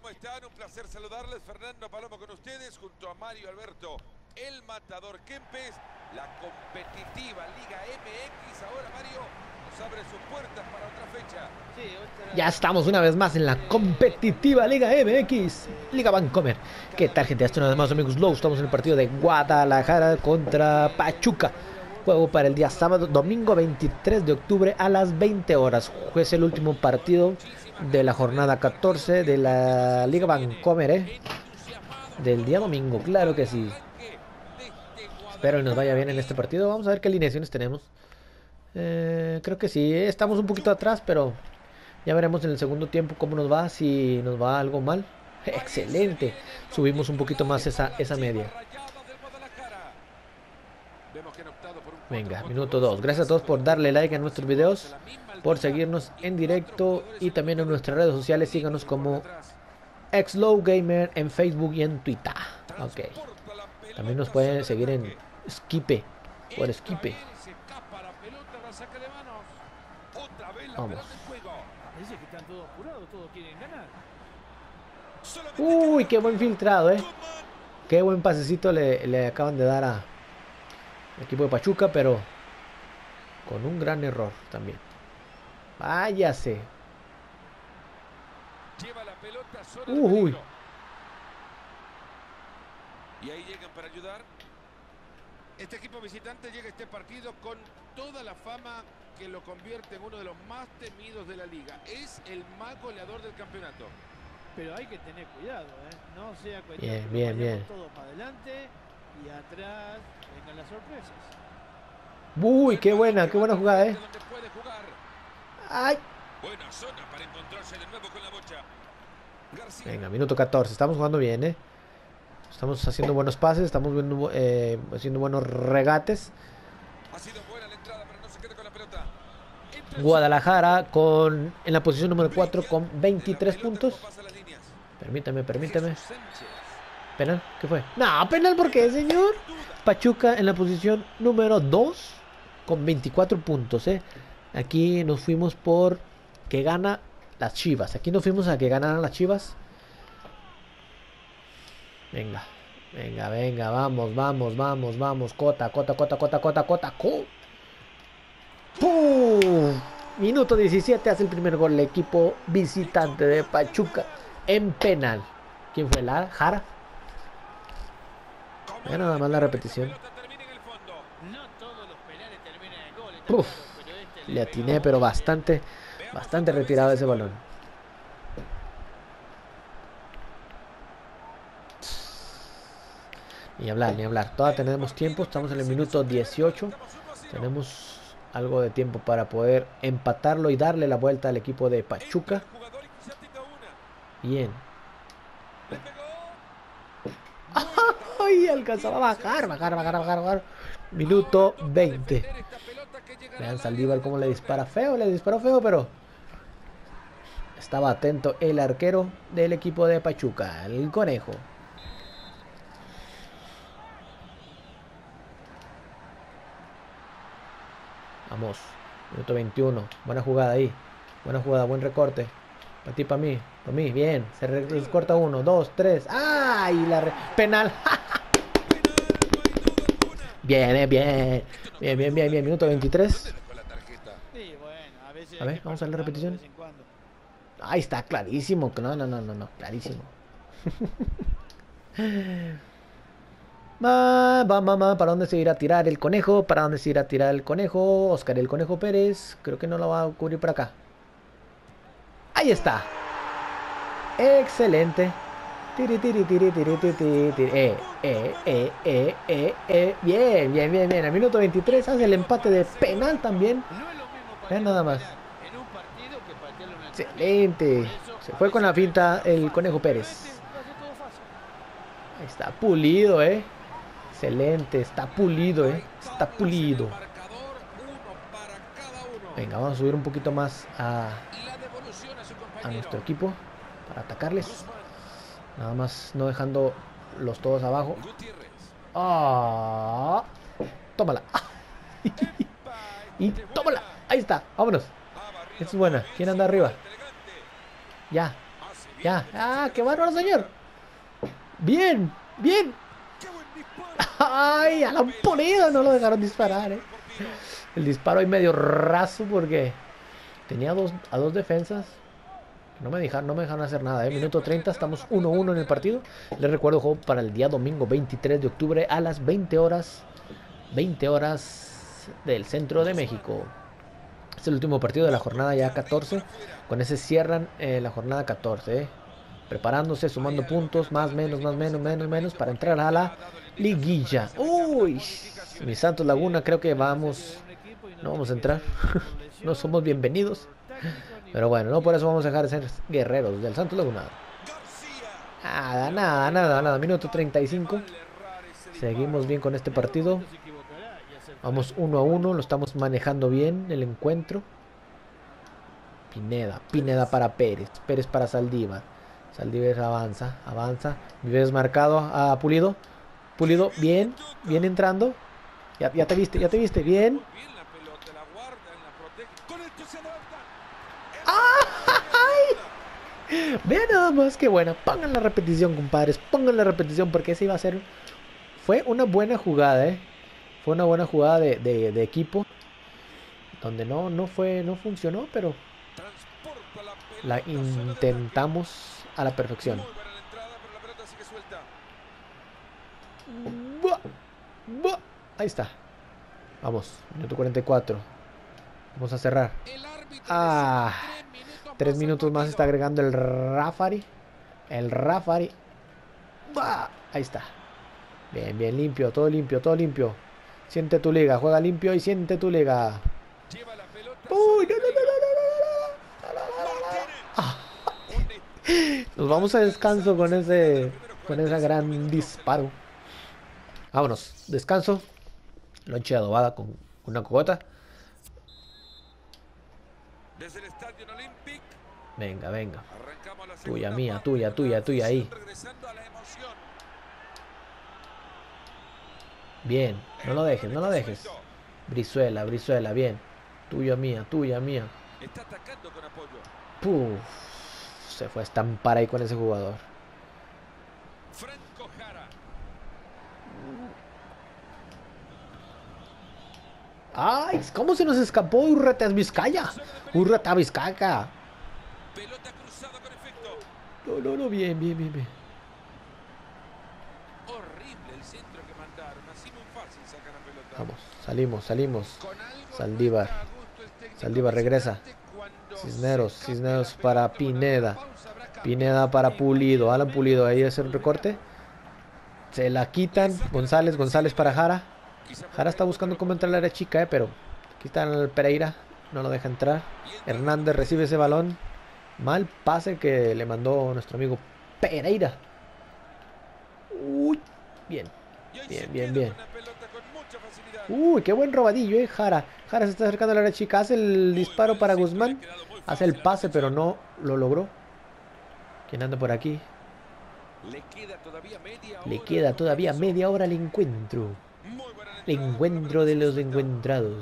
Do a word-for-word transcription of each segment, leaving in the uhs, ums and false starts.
¿Cómo están? Un placer saludarles. Fernando Palomo con ustedes, junto a Mario Alberto, el Matador Kempes. La competitiva Liga M X. Ahora, Mario, nos abre sus puertas para otra fecha. Ya estamos una vez más en la competitiva Liga M X, Liga Vancomer. ¿Qué tal, gente? Esto nada más, amigos Low. Estamos en el partido de Guadalajara contra Pachuca. Juego para el día sábado, domingo veintitrés de octubre a las veinte horas. Es el último partido de la jornada catorce de la Liga Vancomer, ¿eh? Del día domingo, claro que sí. Espero que nos vaya bien en este partido. Vamos a ver qué alineaciones tenemos. Eh, creo que sí, estamos un poquito atrás, pero ya veremos en el segundo tiempo cómo nos va, si nos va algo mal. Excelente. Subimos un poquito más esa, esa media. Venga, minuto dos. Gracias a todos por darle like a nuestros videos, por seguirnos en directo y también en nuestras redes sociales. Síganos como XLowGamer en Facebook y en Twitter. Ok. También nos pueden seguir en Skipe, por Skipe. Vamos. Uy, qué buen filtrado, eh. Qué buen pasecito le, le acaban de dar a el equipo de Pachuca, pero con un gran error también. Váyase. Uy. Y ahí llegan para ayudar. Este equipo visitante llega a este partido con toda la fama que lo convierte en uno de los más temidos de la liga. Es el más goleador del campeonato. Pero hay que tener cuidado, ¿eh? No sea cuestión Bien, que bien, bien. todo para adelante y atrás vengan las sorpresas. Uy, qué buena, qué buena jugada, eh. Ay. Buena zona para encontrarse de nuevo con la bocha. Venga, minuto catorce. Estamos jugando bien, eh. Estamos haciendo buenos pases, estamos viendo, eh, haciendo buenos regates. Ha sido buena la entrada, pero no se queda con la pelota. Guadalajara con en la posición número cuatro con veintitrés puntos. Permítame, permítame. ¿Penal? ¿Qué fue? No, penal, ¿por qué, señor? Pachuca en la posición número dos con veinticuatro puntos, eh. Aquí nos fuimos por que gana las Chivas. Aquí nos fuimos a que ganaran las Chivas. Venga, venga, venga, vamos, vamos, vamos, vamos. Cota, cota, cota, cota, cota, cota, co. ¡Pum! Minuto diecisiete hace el primer gol el equipo visitante de Pachuca en penal. ¿Quién fue? ¿La Jara? Ya nada más la repetición. Uf, le atiné, pero bastante, bastante retirado ese balón. Ni hablar, ni hablar. Todavía tenemos tiempo. Estamos en el minuto dieciocho. Tenemos algo de tiempo para poder empatarlo y darle la vuelta al equipo de Pachuca. Bien. Ay, alcanzaba a bajar, bajar, bajar, bajar, bajar. Minuto veinte. Vean Saldívar cómo le dispara feo. Le disparó feo, pero estaba atento el arquero del equipo de Pachuca, el Conejo. Vamos, minuto veintiuno. Buena jugada ahí. Buena jugada, buen recorte. Para ti, para mí. Para mí, bien. Se recorta uno, dos, tres. ¡Ay! La re... Penal. Bien, eh, bien. Bien, bien, bien, bien. Minuto veintitrés. A ver, vamos a la repetición. Ahí está, clarísimo. No, no, no, no, no. Clarísimo. Va, va, va, va. ¿Para dónde se irá a tirar el conejo? ¿Para dónde se irá a tirar el conejo? Oscar el Conejo Pérez. Creo que no lo va a cubrir por acá. Ahí está. Excelente. Tiri, tiri, tiri, tiri, tiri, tiri. Eh, eh, eh, eh, eh, eh. Bien, bien, bien, bien. Al minuto veintitrés hace el empate de penal también. Vean nada más. Excelente. Se fue con la finta el Conejo Pérez. Ahí está pulido, eh. Excelente, está pulido, eh. Está pulido. Venga, vamos a subir un poquito más a, a nuestro equipo para atacarles. Nada más no dejando los todos abajo. Ah, tómala. Y tómala. Ahí está, vámonos. Esta es buena. ¿Quién anda arriba? Ya. Ya. Ah, qué bárbaro, señor. Bien, bien. Ay, Alan Pulido no lo dejaron disparar, eh. El disparo ahí medio raso porque tenía dos, a dos defensas. No me dejaron, no me dejaron hacer nada, eh. Minuto treinta, estamos uno uno en el partido. Les recuerdo, juego para el día domingo veintitrés de octubre a las veinte horas. veinte horas del centro de México. Es el último partido de la jornada ya catorce. Con ese cierran eh, la jornada catorce, eh. Preparándose, sumando puntos, más, menos, más, menos, menos, menos, para entrar a la liguilla. Uy, mi Santos Laguna, creo que vamos, no vamos a entrar. No somos bienvenidos. Pero bueno, no por eso vamos a dejar de ser guerreros del Santos Laguna. Nada, nada, nada, nada. Minuto treinta y cinco. Seguimos bien con este partido. Vamos uno a uno, lo estamos manejando bien el encuentro. Pineda, Pineda para Pérez, Pérez para Saldívar. Saldívar avanza, avanza. Vives marcado a Pulido. Pulido, bien, bien entrando. Ya, ya te viste, ya te viste, bien. ¡Ay! Vean nada más que buena. Pongan la repetición, compadres. Pongan la repetición porque ese iba a ser... Fue una buena jugada, eh. Fue una buena jugada de, de, de equipo. Donde no, no fue, no funcionó, pero la intentamos a la perfección. Ahí está. Vamos, minuto cuarenta y cuatro. Vamos a cerrar. Ah, tres minutos más está agregando el Rafari. El Rafari. Ahí está. Bien, bien, limpio, todo limpio, todo limpio. Siente tu liga, juega limpio y siente tu liga. Uy, no, no, no, no, no, no, no, no, no. Ah. Nos vamos a descanso con ese, con ese gran disparo. Vámonos, descanso. Lonche de adobada con una cogota. Venga, venga. Tuya, mía, tuya, tuya, tuya, ahí. Bien, no lo dejes, no lo dejes. Brizuela, Brizuela, bien. Tuya, mía, tuya, mía. Puf, se fue a estampar ahí con ese jugador. ¡Ay! ¿Cómo se nos escapó Urreta Vizcaya? Urreta Vizcaya. No, no, no, bien, bien, bien, bien. Vamos, salimos, salimos. Saldívar. Saldívar regresa. Cisneros, Cisneros para Pineda. Pineda para Pulido. Alan Pulido, ahí hace un recorte. Se la quitan. González, González para Jara. Jara está buscando cómo entrar a la área chica, eh, pero quitan al Pereira. No lo deja entrar. Hernández recibe ese balón. Mal pase que le mandó nuestro amigo Pereira. Uy, bien. Bien, bien, bien. Uy, qué buen robadillo, eh, Jara. Jara se está acercando a la área chica. Hace el disparo para Guzmán. Hace el pase, pero no lo logró. ¿Quién anda por aquí? Le queda todavía media hora, Le queda todavía media hora al encuentro. El encuentro de los encuentrados.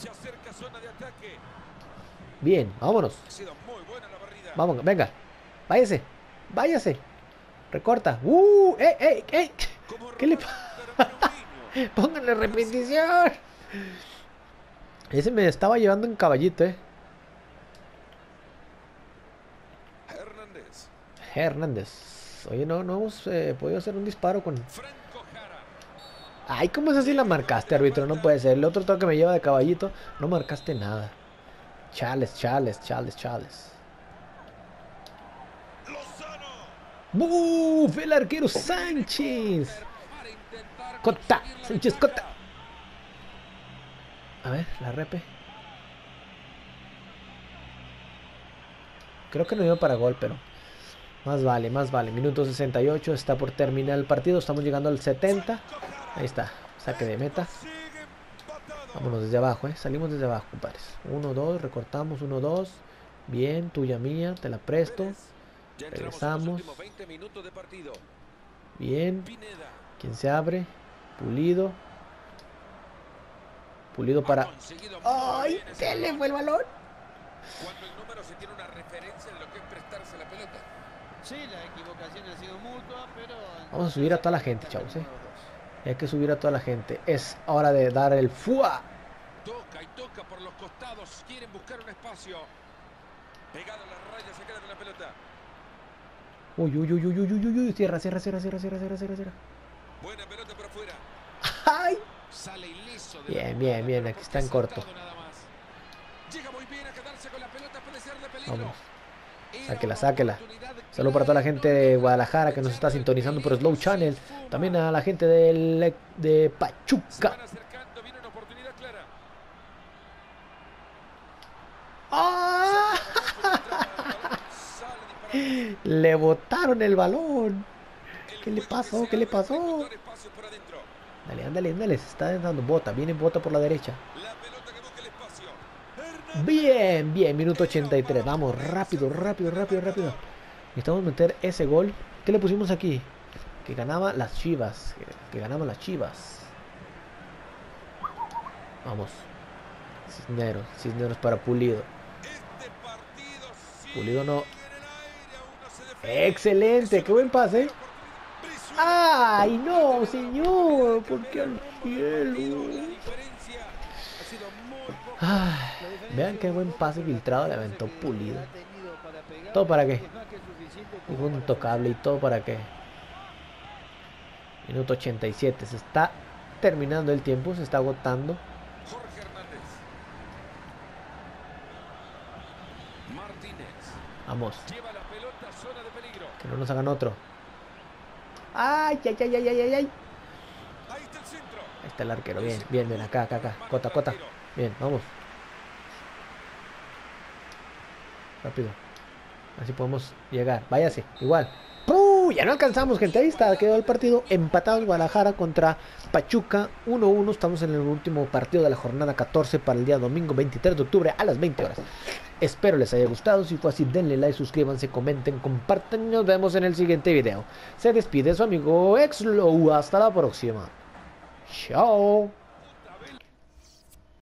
Bien, vámonos. Vamos, venga. Váyase. Váyase. Recorta. Uh, eh, eh, eh. ¿Qué le pasa? Pónganle repetición. Ese me estaba llevando en caballito, eh. Hernández. Hernández. Oye, no, no hemos eh, podido hacer un disparo con... Ay, ¿cómo es así la marcaste, árbitro? No puede ser. El otro toque me lleva de caballito. No marcaste nada. Chales, chales, chales, chales. ¡Buf! El arquero Sánchez. Cota, Sánchez Cota. A ver, la repe. Creo que no iba para gol, pero más vale, más vale. Minuto sesenta y ocho, está por terminar el partido. Estamos llegando al setenta. Ahí está, saque de meta. Vámonos desde abajo, eh. Salimos desde abajo, compadres. uno, dos, recortamos, uno, dos. Bien, tuya mía, te la presto. Regresamos. Bien. ¿Quién se abre? Pulido. Pulido para... ¡Ay! Se le fue el balón. Cuando el número se tiene una referencia de lo que es prestarse la pelota. Sí, la equivocación ha sido mutua, pero... Vamos a subir a toda la gente, chavos, ¿eh? Hay que subir a toda la gente. Es hora de dar el fuá. Toca y toca por los costados. Quieren buscar un espacio. Pegado a las rayas, se queda con la pelota. Uy, uy, uy, uy, uy, uy, uy. Cierra, cierra, cierra, cierra, cierra, cierra, cierra, cierra. Buena pelota por afuera. ¡Ay! Sale ileso de Bien, la bien, jugada, bien. pero Aquí porque está en ha corto. saltado nada más. Llega muy bien a quedarse con la pelota, puede ser de peligro. Vamos. Era Sáquela, una sáquela. oportunidad Saludos para toda la clara, gente no de dejan Guadalajara que nos está aprovechar el sintonizando por peligro, Slow Channel. se fuma. También a la gente de, de Se Pachuca. van acercando, viene una oportunidad clara. ¡Ah! Sale disparado. Le botaron el balón. El ¿Qué le juego que pasó? se ¿Qué le abre para pasó? encontrar espacio por adentro. Dale, ándale, ándale. Se está dando bota. Viene bota por la derecha. La pelota que busca el espacio. Hernández. Bien, bien. Minuto ochenta y tres. Vamos, rápido, rápido, rápido, rápido. Necesitamos meter ese gol. ¿Qué le pusimos aquí? Que ganaba las Chivas. Que, que ganaban las Chivas. Vamos. Cisneros. Cisneros para Pulido. Este partido sigue Pulido no. en el aire, aún no se define. Excelente. Qué buen pase. Brizuela. ¡Ay, no, señor! ¿Por qué al La cielo? diferencia ha sido muy poca. Ay, vean qué buen pase filtrado le aventó Pulido. ¿Todo para qué? Y fue un intocable. ¿Y todo para qué? Minuto ochenta y siete. Se está terminando el tiempo. Se está agotando. Jorge Hernández. Martínez. Vamos. Lleva la pelota a zona de peligro. Que no nos hagan otro. ¡Ay, ay, ay, ay, ay, ay! Ahí Ahí está el centro. está el arquero. Bien, bien, bien. Acá, acá, acá. Cota, cota. Bien, vamos. Rápido. Así podemos llegar. Váyase. Igual. ¡Puh! Ya no alcanzamos, gente. Ahí está. Quedó el partido empatado en Guadalajara contra Pachuca. uno uno. Estamos en el último partido de la jornada catorce para el día domingo veintitrés de octubre a las veinte horas. Espero les haya gustado. Si fue así, denle like, suscríbanse, comenten, compartan. Nos vemos en el siguiente video. Se despide su amigo Exlow. Hasta la próxima. Chao.